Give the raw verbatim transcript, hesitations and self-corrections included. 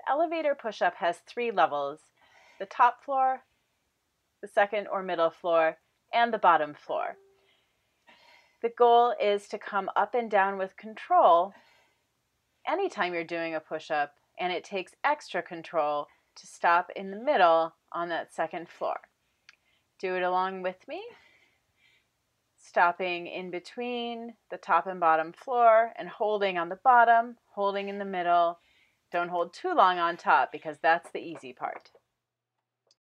elevator push-up has three levels: the top floor, the second or middle floor, and the bottom floor. The goal is to come up and down with control anytime you're doing a push-up, and it takes extra control to stop in the middle on that second floor. Do it along with me, stopping in between the top and bottom floor and holding on the bottom, holding in the middle. Don't hold too long on top because that's the easy part.